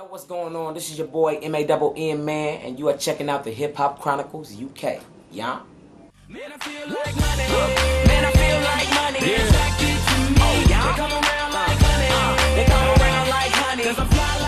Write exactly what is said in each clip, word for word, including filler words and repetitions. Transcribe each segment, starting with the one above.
Yo, what's going on? This is your boy M A N N Man, and you are checking out the Hip Hop Chronicles U K. Yeah. Man, I feel like money. Man, I feel like money. Yeah. Attracted to me. Oh, yeah. They come around like honey. Uh, they come around like honey. Cause I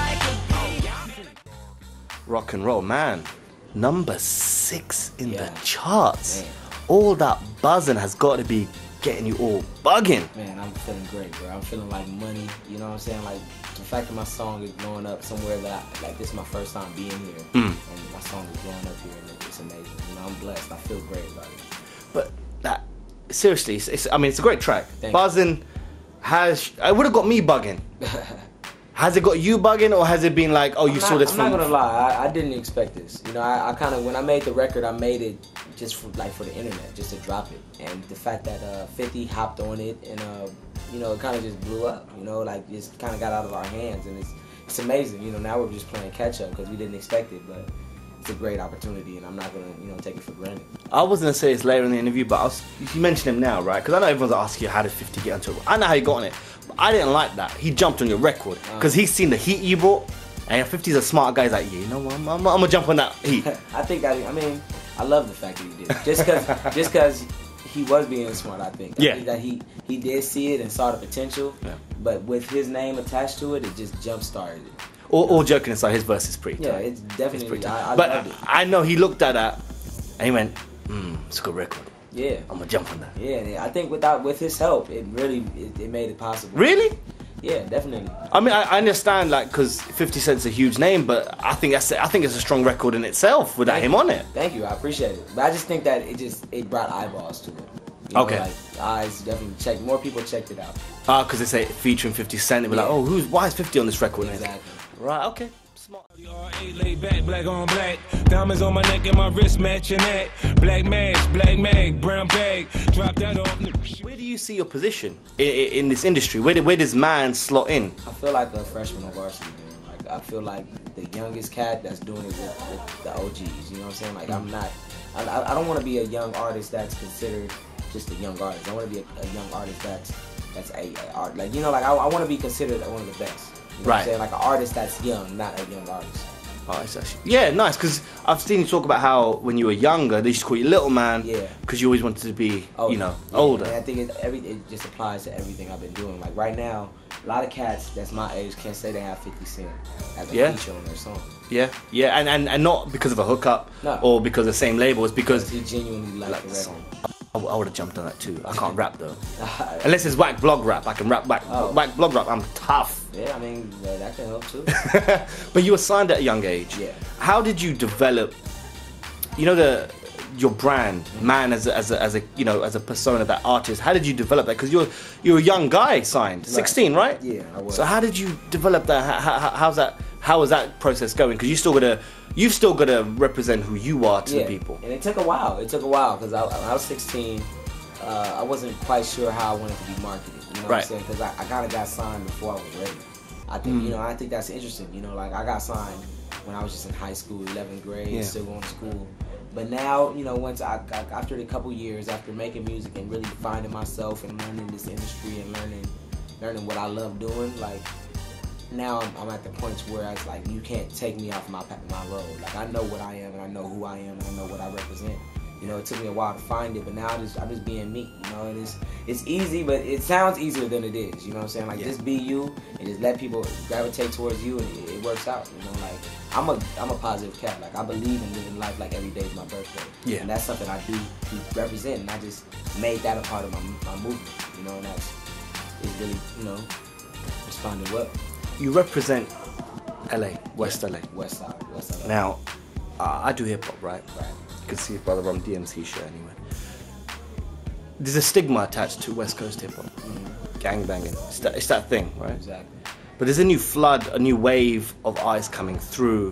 fly like a bee. Rock and roll, man. Number six in Yeah. the charts. Man. All that buzzing has got to be getting you all bugging. Man, I'm feeling great, bro. I'm feeling like money. You know what I'm saying? Like the fact that my song is blowing up somewhere that I, like this is my first time being here, Mm. and my song is blowing up here, and it's amazing. You know, I'm blessed. I feel great about it. But that, seriously, it's, it's, I mean, it's a great track. Thank Buzzin has, it would have got me bugging. Has it got you bugging, or has it been like, oh, you I'm saw not, this I'm from... not gonna lie, I, I didn't expect this. You know, I, I kind of, when I made the record, I made it just for, like for the internet, just to drop it. And the fact that uh, fifty hopped on it, and uh, you know, it kind of just blew up. You know, like just kind of got out of our hands, and it's it's amazing. You know, now we're just playing catch up because we didn't expect it, but it's a great opportunity, and I'm not gonna, you know, take it for granted. I was going to say this later in the interview, but I was, you mentioned him now, right? Because I know everyone's asking you, how did fifty get onto it? I know how he got on it, but I didn't like that. He jumped on your record because he's seen the heat you brought, and fifty's a smart guy. He's like, yeah, you know what, I'm, I'm, I'm going to jump on that heat. I think that, I mean, I love the fact that he did it. Just because just because he was being smart, I think. I Yeah. think that he, he did see it and saw the potential, Yeah. but with his name attached to it, it just jump-started it. All, all joking aside, his verse is pretty Yeah, tight. it's It's definitely, pretty I, I tight. But loved it. I know he looked at that, and he went, hmm, it's a good record. Yeah. I'm going to jump on that. Yeah, and I think without with his help, it really it, it made it possible. Really? Yeah, definitely. I mean, I, I understand, like, because fifty Cent's a huge name, but I think that's I think it's a strong record in itself without Thank him you. on it. Thank you, I appreciate it. But I just think that it just it brought eyeballs to it. You know, Okay. like eyes definitely checked. More people checked it out. Ah, because they say featuring fifty Cent, they be like, Yeah. oh, who's why is fifty on this record? Exactly. Right. Okay. Smart. R eight laid back, black on black. Diamonds on my neck and my wrist matching that. Black mask, black mag, brown bag. Drop that off. Where do you see your position in, in, in this industry? Where, do- where does man slot in? I feel like a freshman on varsity, man. Like I feel like the youngest cat that's doing it with, with the O Gs. You know what I'm saying? Like I'm not. I, I I don't want to be a young artist that's considered just a young artist. I want to be a, a young artist that's that's a, a art. Like you know, like I, I want to be considered one of the best. You know what Right. I'm saying? Like an artist that's young, not a young artist. Oh, it's actually, yeah, nice. Because I've seen you talk about how when you were younger, they used to call you little man. Yeah. Because you always wanted to be, Oh, you know, yeah, older. And I think it, every, it just applies to everything I've been doing. Like right now, a lot of cats that's my age can't say they have fifty Cent as a Yeah. feature on their song. Yeah, yeah, and, and, and not because of a hookup No. or because of the same label. It's because He genuinely liked like the the record. song. I, I would have jumped on that too. I can't rap though. Unless it's whack blog rap, I can rap whack, Oh. whack blog rap. I'm tough. Yeah, I mean yeah, that can help too. But you were signed at a young age. Yeah. How did you develop? You know the your brand, man, as a, as a, as a you know as a persona, that artist. How did you develop that? Because you're you're a young guy signed, sixteen, right? Yeah, I was. So how did you develop that? How, how, how's that? How is that process going? Because you still gotta you've still gotta represent who you are to Yeah, the people. and it took a while. It took a while because I, when I was sixteen, uh, I wasn't quite sure how I wanted to be marketed. You know what Right. I'm saying? Because I, I kind of got signed before I was ready. I think Mm. you know I think that's interesting. You know, like I got signed when I was just in high school, eleventh grade, Yeah. still going to school. But now, you know, once I, I after a couple years, after making music and really finding myself and learning this industry and learning learning what I love doing, like now I'm, I'm at the point where it's like you can't take me off my pa- my road. Like I know what I am and I know who I am and I know what I represent. You know, it took me a while to find it, but now I just I'm just being me. You know, and it's it's easy, but it sounds easier than it is. You know what I'm saying? Like Yeah. just be you and just let people gravitate towards you, and it, it works out. You know, like I'm a I'm a positive cat. Like I believe in living life like every day is my birthday. Yeah. And that's something I do to represent, and I just made that a part of my my movement. You know, and that's it's really you know responding well. You represent L A, West L A. West Side, West Side. Now, uh, I do hip hop, right? Right. You can see Brother Rum D M C shirt anyway. There's a stigma attached to West Coast hip hop, gang banging. It's that, it's that thing, right? Exactly. But there's a new flood, a new wave of eyes coming through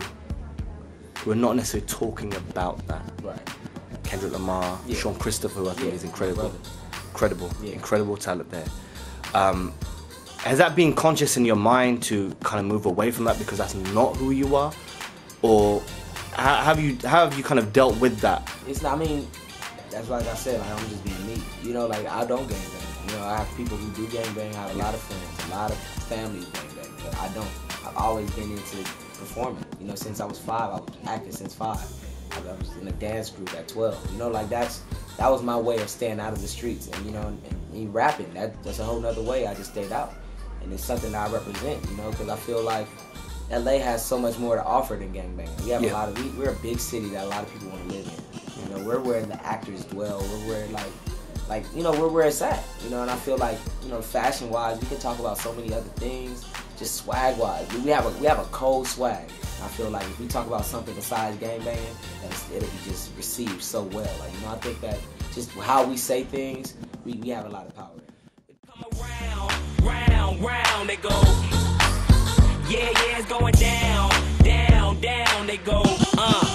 who are not necessarily talking about that. Right. Kendrick Lamar, Yeah. Sean Christopher, who I think Yeah, is my incredible, brother. incredible, Yeah. incredible talent there. Um, has that been conscious in your mind to kind of move away from that because that's not who you are, or how have you how have you kind of dealt with that? It's not. I mean, that's like I said. Like I'm just being me. You know, like I don't gang bang. You know, I have people who do gang bang. I have a lot of friends, a lot of family gang bang, but I don't. I've always been into performing. You know, since I was five, I was acting since five. I was in a dance group at twelve. You know, like that's that was my way of staying out of the streets. And you know, and, and rapping, that, that's a whole nother way. I just stayed out, and it's something that I represent. You know, because I feel like L A has so much more to offer than gangbanging. We have Yeah. a lot of we, we're a big city that a lot of people want to live in. You know, we're where the actors dwell. We're where like like you know we're where it's at. You know, and I feel like you know fashion wise, we can talk about so many other things. Just swag wise, we have a we have a cold swag. I feel like if we talk about something besides gangbanging, it'll be just received so well. Like you know, I think that just how we say things, we, we have a lot of power. Come around, round, round they go. Yeah, yeah, it's going down, down, down they go. Uh.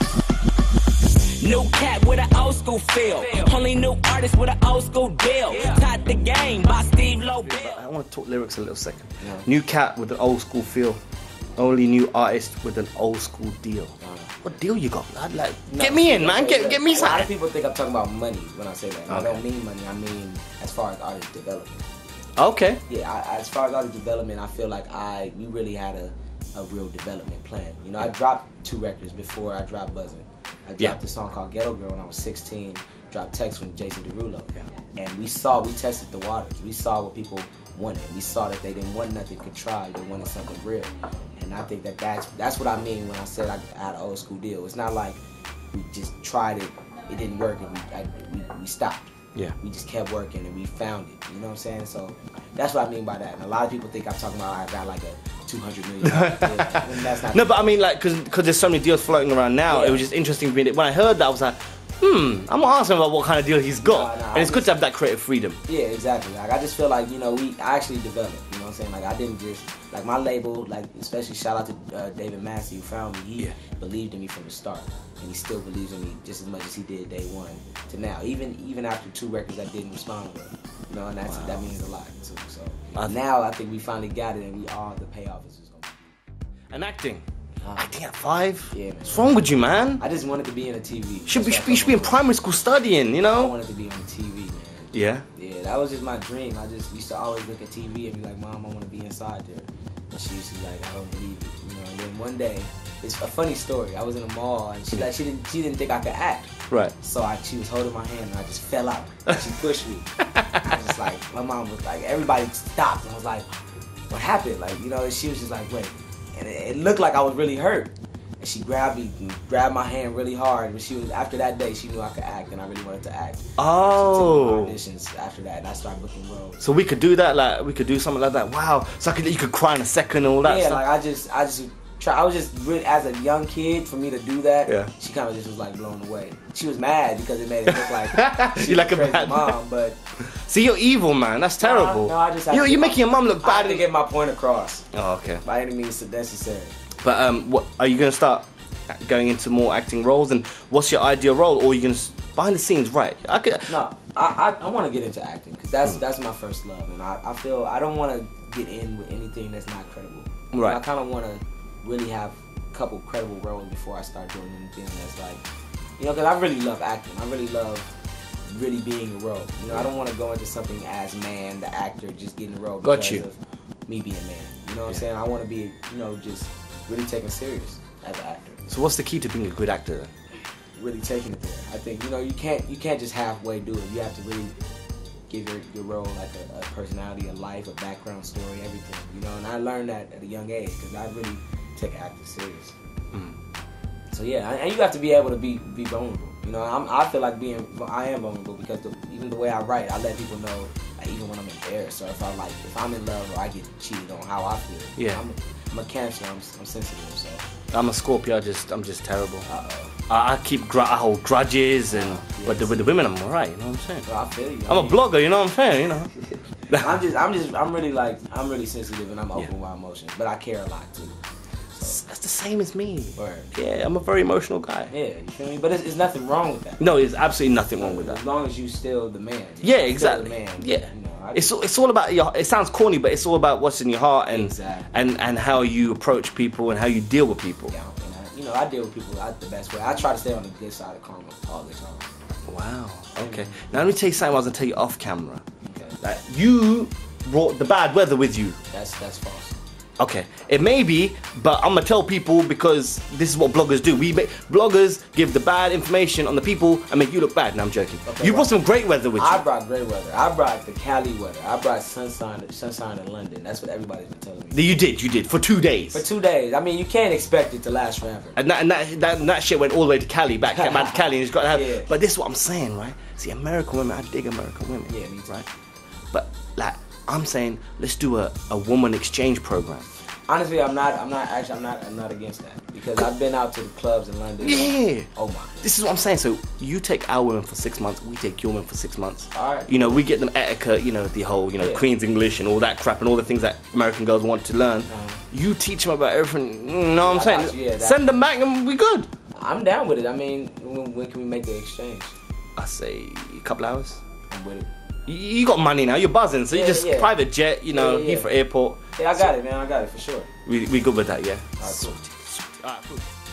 New cat with an old school feel. Only new artist with an old school deal. Taught the game by Steve Lobel. I want to talk lyrics a little second. Yeah. New cat with an old school feel. Only new artist with an old school deal. What deal you got, lad? Like, No, get me in, man. okay, Get get me A lot of something. people think I'm talking about money when I say that. I Okay. don't mean money. I mean as far as artist development. Okay. Yeah, I, as far as artist development, I feel like I we really had a, a real development plan. You know, I dropped two records before I dropped Buzzin. I dropped Yeah. a song called Ghetto Girl when I was sixteen. Dropped Text from Jason Derulo. And we saw, we tested the waters. We saw what people wanted. We saw that they didn't want nothing contrived. They wanted something real. And I think that that's, that's what I mean when I said I had an old school deal. It's not like we just tried it, it didn't work, and we, I, we, we stopped. Yeah. We just kept working and we found it. You know what I'm saying? So that's what I mean by that. And a lot of people think I'm talking about I got like a two hundred million dollars deal. And that's not No, but I mean, like, because because there's so many deals floating around now, Yeah. it was just interesting being. When I heard that, I was like, hmm, I'm gonna ask him about what kind of deal he's got. Nah, nah, and it's I good just- to have that creative freedom. Yeah, exactly. Like I just feel like, you know, we I actually developed, you know what I'm saying? Like I didn't just like my label, like especially shout out to uh, David Massey who found me. He Yeah. believed in me from the start. And he still believes in me just as much as he did day one to now. Even even after two records I didn't respond well. You know, and that's Wow. that means a lot too. So I- now I think we finally got it and we all the payoff is just gonna be. And acting. Ah. Acting at five? Yeah, man. What's wrong with you, man? I just wanted to be in a T V. Should be, That's what you should be in I primary school studying, you I know? wanted to be on T V, man. Yeah. Yeah, that was just my dream. I just used to always look at T V and be like, Mom, I want to be inside there. And she used to be like, I don't believe it, you know. And then one day, it's a funny story. I was in a mall and she like she didn't she didn't think I could act. Right. So I, she was holding my hand and I just fell out. She pushed me. I was just like, my mom was like, everybody stopped and was like, what happened? Like, you know, and she was just like, wait. And it, it looked like I was really hurt. And she grabbed me, and grabbed my hand really hard. And she was after that day, she knew I could act, and I really wanted to act. Oh. She took me to auditions after that, and I started booking roles. So we could do that, like, we could do something like that. Wow. So I could, you could cry in a second and all that Yeah, stuff. like I just, I just try. I was just really, as a young kid, for me to do that. Yeah. She kind of just was like blown away. She was mad because it made it look like she You're like was a crazy bad mom, but See, you're evil, man. That's terrible. No, I just have you're to you're get making your mum look I had bad. to get my point across Oh, okay. by any means necessary. But um, what are you gonna start going into more acting roles? And what's your ideal role? Or are you gonna s- behind the scenes, right? I could. No, I I, I want to get into acting because that's Hmm. that's my first love, and I, I feel I don't want to get in with anything that's not credible. Right. I kind of want to really have a couple credible roles before I start doing anything that's like, you know, because I really love acting. I really love really being a role. You know, I don't want to go into something as man, the actor, just getting a role Got because you. of me being man. You know what I'm Yeah. saying? I want to be, you know, just really taken serious as an actor. So what's the key to being a good actor? Then? Really taking it there. I think, you know, you can't you can't just halfway do it. You have to really give your, your role like a, a personality, a life, a background story, everything. You know, and I learned that at a young age because I really take acting serious. Mm. So yeah, and you have to be able to be be vulnerable. You know, I'm, I feel like being I am vulnerable because the, even the way I write, I let people know, like, even when I'm embarrassed or if I like if I'm in love or I get cheated on, how I feel. Yeah. I'm, I'm a Cancer. I'm, I'm sensitive. So. I'm a Scorpio. I just I'm just terrible. Uh oh. I, I keep gr- I hold grudges and Oh, but the, yes. with the women I'm alright. You know what I'm saying? So I feel you. I'm a blogger. You know what I'm saying? You know. I'm just, I'm just, I'm really like, I'm really sensitive and I'm open Yeah. with my emotions, but I care a lot too. So, That's the same as me. word. Yeah, I'm a very emotional guy. Yeah, you feel me? But it's, it's nothing wrong with that. No, there's absolutely nothing wrong with As that. long as you still the man. Yeah, Still exactly. The man. Yeah, You know, I, it's all- it's all about your. It sounds corny, but it's all about what's in your heart and Exactly. and and how you approach people and how you deal with people. yeah, and I, you know, I deal with people I, the best way. I try to stay on the good side of karma all the time. Wow. Okay. Now let me tell you something. I was gonna tell you off camera. Okay, Like, you brought the bad weather with you. that's that's false. Okay, it may be, but I'm gonna tell people because this is what bloggers do. We make, bloggers give the bad information on the people and make you look bad. No, I'm joking. Okay, you right. brought some great weather with you. I brought great weather. I brought the Cali weather. I brought sunshine, sunshine in London. That's what everybody's been telling me. You did, you did for two days. For two days. I mean, you can't expect it to last forever. And that, and that, that, that shit went all the way to Cali, back, back to Cali, and it's got to have. Yeah. But this is what I'm saying, right? See, American women, I dig American women. Yeah, me too. Right? But like, I'm saying, let's do a, a woman exchange program. Honestly, I'm not. I'm not actually. I'm not. I'm not against that because I've been out to the clubs in London. Yeah. Oh my. This is what I'm saying. So you take our women for six months, we take your women for six months. All right. You know, we get them etiquette. You know, the whole, you know, Yeah. Queen's English and all that crap and all the things that American girls want to learn. Uh-huh. You teach them about everything. You know what I'm I saying? got you, yeah, that- Send them back and we good. I'm down with it. I mean, when, when can we make the exchange? I say a couple hours. I'm with it. You, you got money now. You're buzzing, so Yeah, you just yeah. private jet. You know, Yeah, yeah. Heathrow Airport. Yeah, I got it, man. I got it for sure. We we good with that, yeah. All right, cool. Alright, cool.